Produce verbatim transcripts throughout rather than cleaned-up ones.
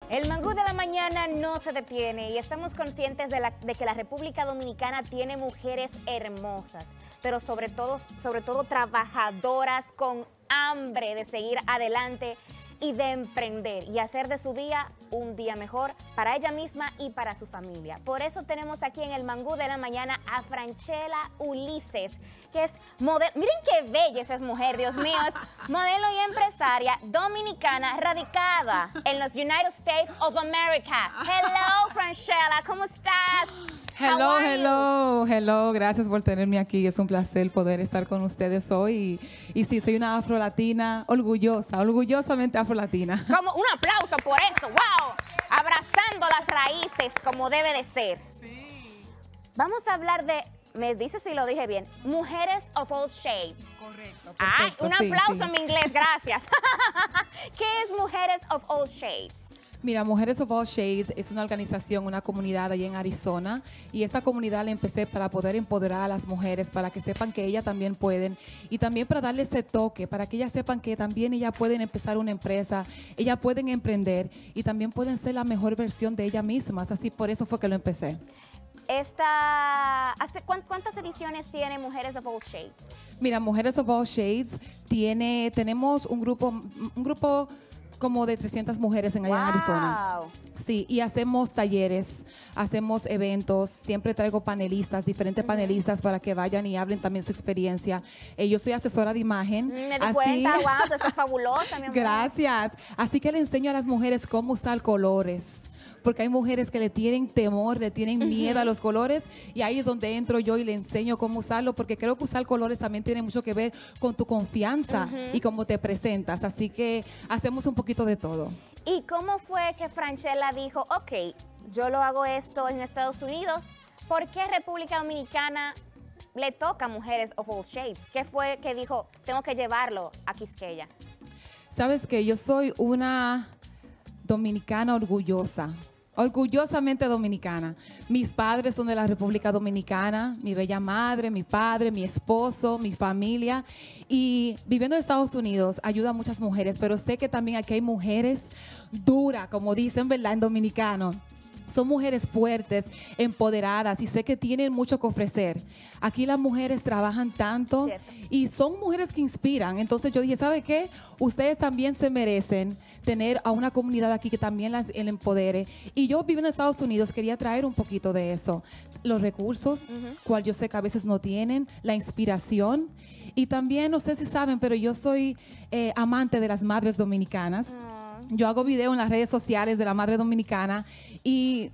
El mangú de la mañana no se detiene y estamos conscientes de, la, de que la República Dominicana tiene mujeres hermosas, pero sobre todo, sobre todo trabajadoras con hambre de seguir adelante y de emprender y hacer de su día un día mejor para ella misma y para su familia. Por eso tenemos aquí en el mangú de la mañana a Franchela Ulises, que es modelo. Miren qué bella esa mujer, Dios mío, es modelo y empresaria dominicana radicada en los United States of America. Hello, Franchela, ¿cómo estás? Hello, hello, hello, gracias por tenerme aquí. Es un placer poder estar con ustedes hoy. Y, y sí, soy una afrolatina orgullosa, orgullosamente afrolatina. Como un aplauso por eso, wow, abrazando las raíces como debe de ser. Sí. Vamos a hablar de, me dice si lo dije bien, mujeres of all shades. Correcto, perfecto. Ay, un sí, aplauso sí. en mi inglés, gracias. ¿Qué es mujeres of all shades? Mira, Mujeres of All Shades es una organización, una comunidad allí en Arizona, y esta comunidad la empecé para poder empoderar a las mujeres, para que sepan que ellas también pueden, y también para darle ese toque, para que ellas sepan que también ellas pueden empezar una empresa, ellas pueden emprender y también pueden ser la mejor versión de ellas mismas. Así, por eso fue que lo empecé. Esta, ¿hasta cuán- ¿Cuántas ediciones tiene Mujeres of All Shades? Mira, Mujeres of All Shades tiene, tenemos un grupo, un grupo como de trescientas mujeres en allá en Arizona. Wow. Sí, y hacemos talleres, hacemos eventos, siempre traigo panelistas, diferentes Uh-huh. panelistas para que vayan y hablen también su experiencia. Eh, yo soy asesora de imagen. Me di cuenta, wow, tú estás fabulosa, mi amor. Gracias. Así que le enseño a las mujeres cómo usar colores. Porque hay mujeres que le tienen temor, le tienen miedo a los colores, y ahí es donde entro yo y le enseño cómo usarlo, porque creo que usar colores también tiene mucho que ver con tu confianza Uh-huh. y cómo te presentas. Así que hacemos un poquito de todo. ¿Y cómo fue que Franchela dijo, ok, yo lo hago esto en Estados Unidos, ¿por qué República Dominicana le toca a Mujeres of All Shades? ¿Qué fue que dijo, tengo que llevarlo a Quisqueya? Sabes que yo soy una dominicana orgullosa, orgullosamente dominicana. Mis padres son de la República Dominicana, mi bella madre, mi padre, mi esposo, mi familia. Y viviendo en Estados Unidos ayuda a muchas mujeres, pero sé que también aquí hay mujeres duras, como dicen, ¿verdad?, en dominicano. Son mujeres fuertes, empoderadas, y sé que tienen mucho que ofrecer. Aquí las mujeres trabajan tanto. Cierto. Y son mujeres que inspiran. Entonces yo dije, ¿sabe qué? Ustedes también se merecen tener a una comunidad aquí que también las el empodere. Y yo viviendo en Estados Unidos quería traer un poquito de eso. Los recursos, Ujú. cual yo sé que a veces no tienen, la inspiración. Y también, no sé si saben, pero yo soy eh, amante de las madres dominicanas. Mm. Yo hago video en las redes sociales de la madre dominicana, y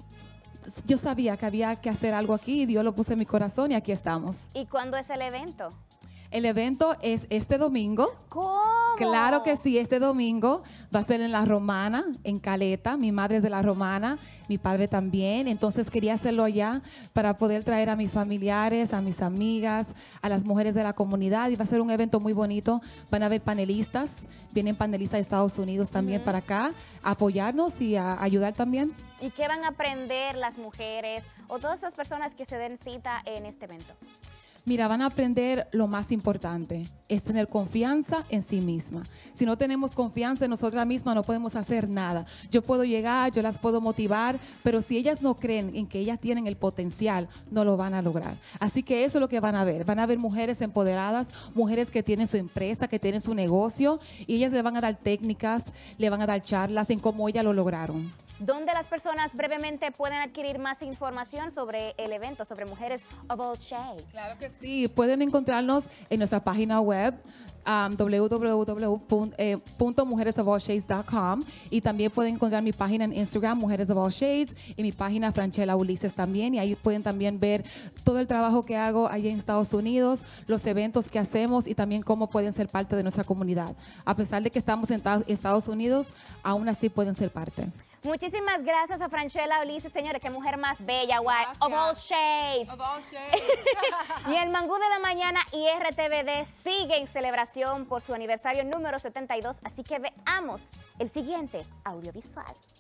yo sabía que había que hacer algo aquí, y Dios lo puso en mi corazón y aquí estamos. ¿Y cuándo es el evento? El evento es este domingo. ¿Cómo? Claro que sí, este domingo va a ser en La Romana, en Caleta. Mi madre es de La Romana, mi padre también. Entonces quería hacerlo allá para poder traer a mis familiares, a mis amigas, a las mujeres de la comunidad. Y va a ser un evento muy bonito. Van a haber panelistas, vienen panelistas de Estados Unidos también Ujú. para acá, a apoyarnos y a ayudar también. ¿Y qué van a aprender las mujeres o todas esas personas que se den cita en este evento? Mira, van a aprender lo más importante, es tener confianza en sí misma. Si no tenemos confianza en nosotras mismas, no podemos hacer nada. Yo puedo llegar, yo las puedo motivar, pero si ellas no creen en que ellas tienen el potencial, no lo van a lograr. Así que eso es lo que van a ver. Van a ver mujeres empoderadas, mujeres que tienen su empresa, que tienen su negocio, y ellas le van a dar técnicas, le van a dar charlas en cómo ellas lo lograron. ¿Dónde las personas brevemente pueden adquirir más información sobre el evento, sobre Mujeres of All Shades? Claro que sí, pueden encontrarnos en nuestra página web, um, w w w punto mujeres of all shades punto com, y también pueden encontrar mi página en Instagram, Mujeres of All Shades, y mi página Franchela Ulises también, y ahí pueden también ver todo el trabajo que hago allá en Estados Unidos, los eventos que hacemos y también cómo pueden ser parte de nuestra comunidad. A pesar de que estamos en ta- Estados Unidos, aún así pueden ser parte. Muchísimas gracias a Franchela Ulises, señores, qué mujer más bella, guay, of all shades. Y el mangú de la mañana y R T V D sigue en celebración por su aniversario número setenta y dos, así que veamos el siguiente audiovisual.